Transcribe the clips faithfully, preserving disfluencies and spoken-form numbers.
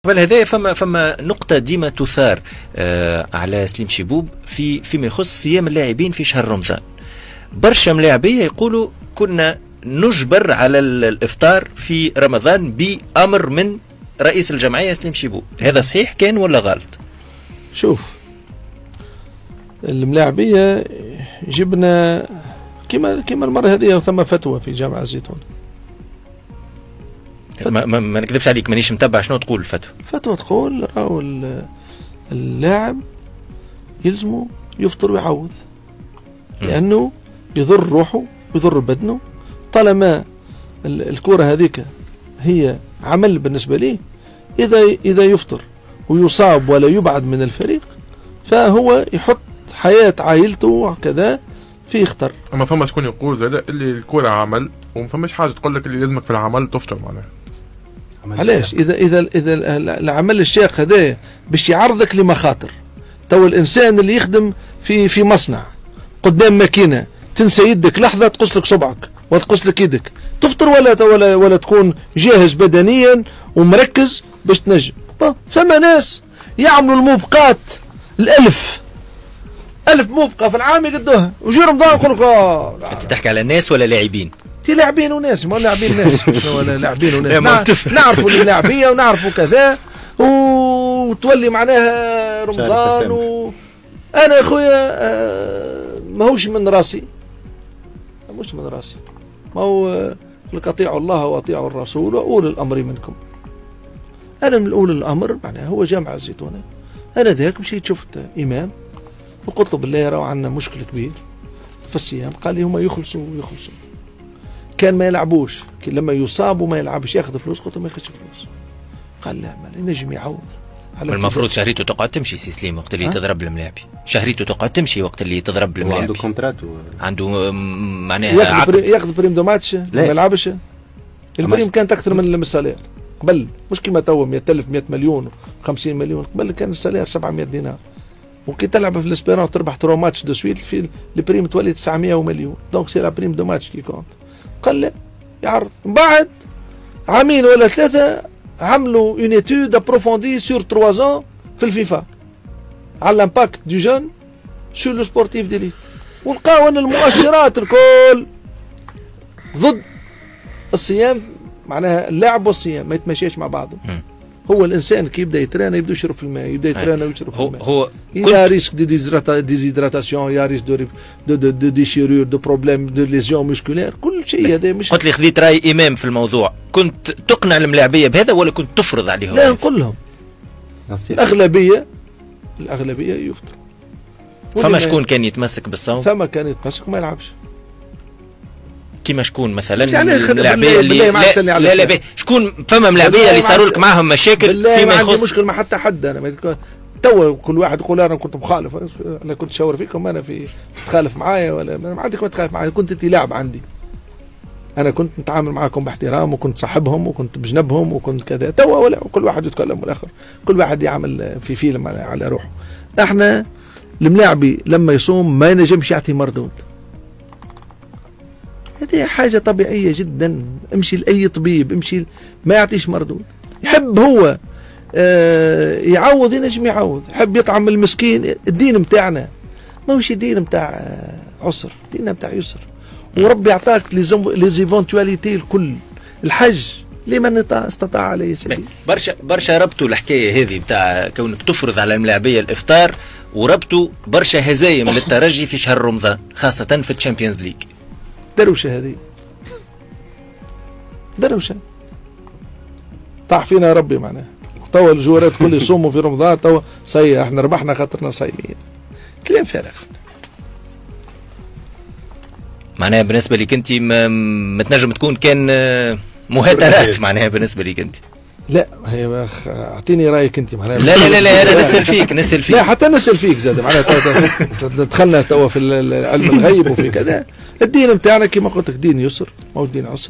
قبل هذا فما فما نقطة ديما تثار آه على سليم شيبوب في فيما يخص صيام اللاعبين في شهر رمضان. برشا ملاعبية يقولوا كنا نجبر على الإفطار في رمضان بأمر من رئيس الجمعية سليم شيبوب، هذا صحيح كان ولا غلط؟ شوف الملاعبية جبنا كما كما المرة هذه ثم فتوى في جامعة الزيتون. ما, ما, ما نكذبش عليك مانيش متبع شنو تقول الفتوى. فتوى تقول راهو اللاعب يلزمه يفطر ويعوض لأنه يضر روحه ويضر بدنه. طالما الكرة هذيك هي عمل بالنسبة ليه، إذا إذا يفطر ويصاب ولا يبعد من الفريق فهو يحط حياة عائلته وكذا في خطر. اما فما شكون يقول زاد اللي الكرة عمل وما فماش حاجة تقول لك اللي لازمك في العمل تفطر معناها. علاش؟ إذا إذا إذا العمل الشاق هذا باش يعرضك لمخاطر. تو الإنسان اللي يخدم في في مصنع قدام ماكينة تنسى يدك لحظة تقص لك صبعك وتقص لك يدك، تفطر ولا ولا ولا تكون جاهز بدنيا ومركز باش تنجم؟ ثم ناس يعملوا الموبقات الألف ألف موبقة في العام يقدوها وجي رمضان يقول لك اه. أنت تحكي على الناس ولا لاعبين؟ تي لاعبين وناس، ما لاعبين ناس ولا لاعبين وناس. نعرفوا اللاعبية ونعرفوا كذا وتولي معناها رمضان و... أنا يا خويا آه ماهوش من راسي، مش من راسي، ما هو لك أطيعوا الله وأطيعوا الرسول وأولي الأمر منكم. أنا من أولي الأمر معناها هو جامعة الزيتونة. أنا ذاك مشيت شفت إمام وقلت له بالله راهو عندنا مشكل كبير في الصيام، قال لي هما يخلصوا ويخلصوا كان ما يلعبوش، لما يصابوا ما يلعبش ياخذ فلوس، قلت له ما ياخذش فلوس. قال لا ما ينجم يعوض. المفروض شهريته تقعد تمشي سي سليم وقت اللي تضرب الملاعبي، شهريته تقعد تمشي وقت اللي تضرب الملاعبي. عنده كونترات عنده معناها ياخذ بريم ياخذ بريم دو ماتش ما يلعبش. البريم كانت اكثر من السالير قبل، مش كيما توا مئة ألف مئة مليون خمسين مليون، قبل كان السالير سبعمئة دينار. وكي تلعب في الاسبيرون تربح ترو ماتش دو سويت في البريم تولي تسعمئة ومليون، دونك سي لا بريم دو ماتش كي كونت. قال لا يعرض. من بعد عامين ولا ثلاثه عملوا اون ايتود ابروفوندي سور ثلاثة ans في الفيفا على الامباكت دو جون سور لو سبورتيف ديليت، ولقاو ان المؤشرات الكل ضد الصيام، معناها اللعب والصيام ما يتماشاش مع بعضهم. هو الانسان كي يبدا يترانا يبدا يشرب في الماء، يبدا يترانا ويشرب في الماء. هو يا ريسك دي ديزيدراتاسيون، يا ريسك دو دو دو دو ديشيرور، دو بروبليم دو ليزيون مسكولير، كل شيء هذا. مش قلت لي خذيت راي امام في الموضوع، كنت تقنع الملاعبيه بهذا ولا كنت تفرض عليهم؟ لا نقول لهم الاغلبيه الاغلبيه يفطروا. فما شكون كان يتمسك بالصوم؟ فما كان يتمسك وما يلعبش. كيما شكون مثلا يعني الملاعبيه اللي لا لا, لا, لا شكون فما ملاعبيه اللي صاروا لك معاهم مشاكل فيما يخص؟ ما عندي مشكل مع حتى حد. انا توا كل واحد يقول انا كنت مخالف، انا كنت شاور فيكم، انا في تخالف معايا ولا ما عندك ما تخالف معايا، كنت انت لاعب عندي، انا كنت نتعامل معاكم باحترام وكنت صاحبهم وكنت بجنبهم وكنت كذا. توا ولا كل واحد يتكلم والاخر كل واحد يعمل في فيلم على, على روحه. احنا الملاعبي لما يصوم ما ينجمش يعطي مردود، هذه حاجة طبيعية جدا. امشي لأي طبيب، امشي ما يعطيش مردود. يحب هو آه يعوض ينجم يعوض، يحب يطعم المسكين. الدين متاعنا ما هوش دين متاع عسر، ديننا متاع يسر. وربي يعطاك ليزيفونتواليتي الكل. الحج لمن استطاع عليه سبيل. برشا برشا ربطوا الحكاية هذه بتاع كونك تفرض على الملاعبية الإفطار، وربطوا برشا هزايم للترجي في شهر رمضان خاصة في الشامبيونز ليج. دروشة هذه دروشة طاح فينا ربي معناها. توا الجوارات كل يصوموا في رمضان، توا صحيح احنا ربحنا خاطرنا صايمين. كلام فارغ. معناها بالنسبة لك انت ما تنجم تكون كان مهاترات معناها بالنسبة لك انت؟ لا هي اعطيني رايك انت معناها. لا لا لا, لا انا نسال فيك نسال فيك لا حتى نسال فيك زاد معناها. دخلنا توا في علم الغيب وفي كذا. الدين بتاعنا كما قلت لك دين يسر، ما هو دين عسر.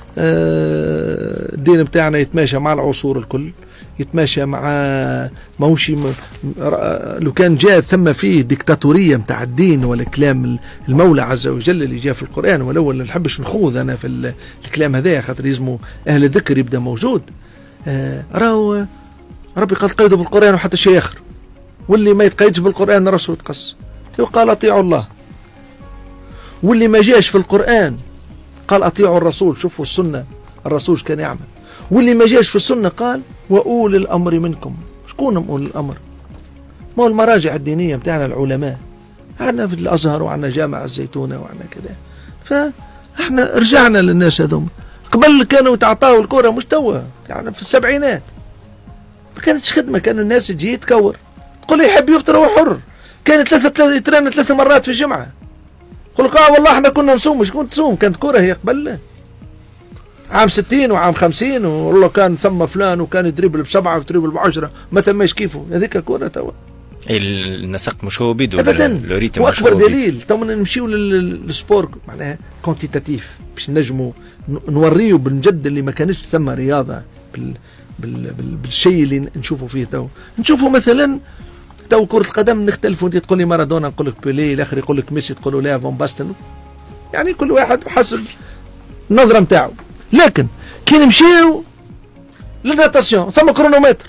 الدين بتاعنا يتماشى مع العصور الكل، يتماشى مع ماهوش لو كان جاء ثم فيه ديكتاتوريه نتاع الدين ولا كلام المولى عز وجل اللي جاء في القران. ولو ما نحبش نخوض انا في الكلام هذا خاطر يزمو اهل الذكر يبدا موجود. آه راهو ربي قال تقيدوا بالقرآن وحتى شيء آخر، واللي ما يتقيدش بالقرآن راسه يتقص. قال أطيعوا الله، واللي ما جاش في القرآن قال أطيعوا الرسول. شوفوا السنة الرسول كان يعمل. واللي ما جاش في السنة قال وأولي الأمر منكم. شكون أولي الأمر؟ ما هو المراجع الدينية بتاعنا العلماء، عندنا في الأزهر وعندنا جامع الزيتونة وعندنا كذا. فاحنا رجعنا للناس هذوم. قبل كانوا يتعطاوا الكرة مش توا، يعني في السبعينات ما كانتش خدمة، كانوا الناس تجي تكور تقول لي يحب يفطر هو حر. كانت ثلاثة ثلاثة يترن ثلاث مرات في الجمعة. يقول لك اه والله احنا كنا نصوم. مش كنت تصوم، كانت كرة هي قبل عام ستين وعام خمسين، والله كان ثم فلان وكان يدريبل بسبعة ويدريبل بعشرة، ما تماش كيفه. هذيك كرة توا. النسق مش هو بيدو ابدا. واكبر دليل تو نمشيو للسبور معناها كونتيتاتيف باش نجموا نوريو بالجد اللي ما كانش ثم رياضه بال بال بال بالشيء اللي نشوفوا فيه تو. نشوفوا مثلا تو كرة القدم نختلفوا، انت تقول لي مارادونا نقول لك بيلي، الاخر يقول لك ميسي تقول له لا فون باستن، يعني كل واحد بحسب النظره نتاعو. لكن كي نمشيو للناتاسيون ثم كرونومتر.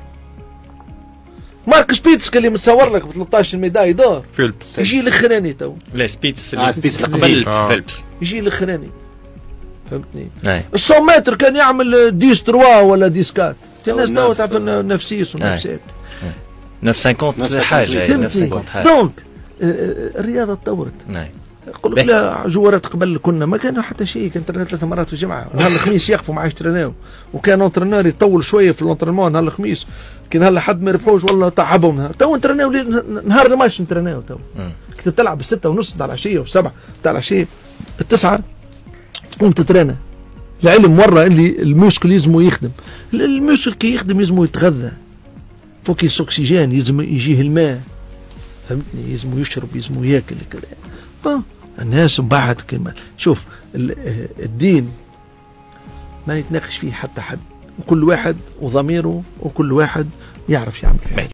مارك سبيتس اللي متصور لك ب ثلاثة عشر ميداي دور فيلبس يجي الاخراني تو. لا سبيتس آه سبيتس قبل آه. فيلبس يجي الاخراني، فهمتني؟ اي الصو متر كان يعمل ديس تروا ولا ديس كات. الناس تو تعرف النفسيس والنفسات نفس خمسين حاجه، نفس خمسين حاجه. دونك الرياضه تطورت. نعم يقول لك لا جوارات قبل كنا ما كانوا حتى شيء، كان ترينا ثلاث مرات في الجمعه، نهار الخميس يقفوا معاه يتريناو، وكان اونترينور يطول شويه في الانترينمون نهار الخميس، كي نهار حد ما يربحوش والله تعبهم. تو نتريناو نهار الماتش نتريناو تو. كنت تلعب الستة ونص تاع العشيه والسبعة تاع العشيه التسعة تقوم تترينا. العلم مرة اللي الموسكل يلزمو يخدم، الموسكل كي يخدم يلزمو يتغذى، فوق يس اكسجين، يلزم يجيه الماء، فهمتني؟ يلزمو يشرب، يلزمو ياكل كذا. الناس من بعد كما شوف الدين ما يتناقش فيه حتى حد، وكل واحد وضميره وكل واحد يعرف يعمل فيه.